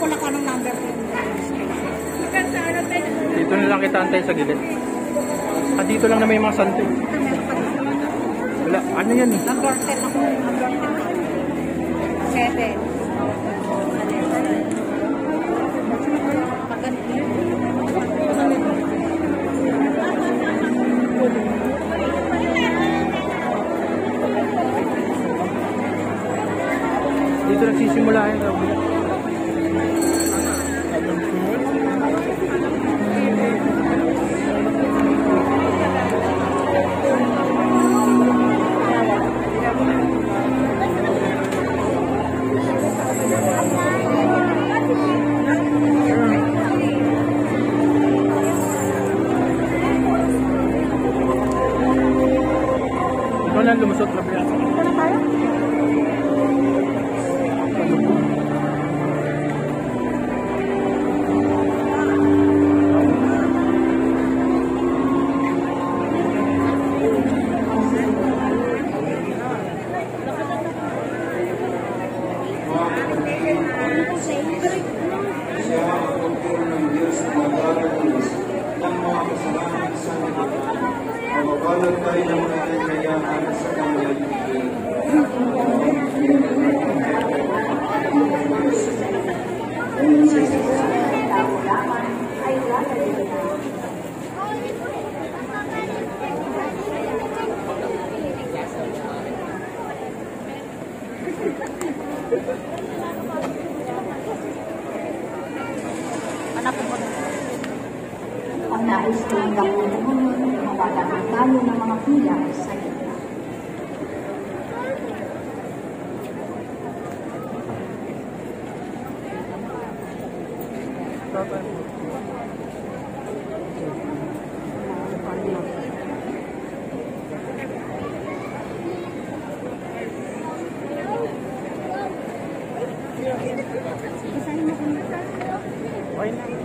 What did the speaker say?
ko lang kung anong number ko. Dito na lang kita antay sa gilid. Dito lang na may mga santo. Wala, ano yan? Number 10 ako. Number 7. Dito nagsisimula yan. Ikaw na lumusot na biya. Mababalot tayo ng mga kayaan sa kanyang ang nais ko ang gawin mawalan tayo ng mga pila sa gitna. Okay na.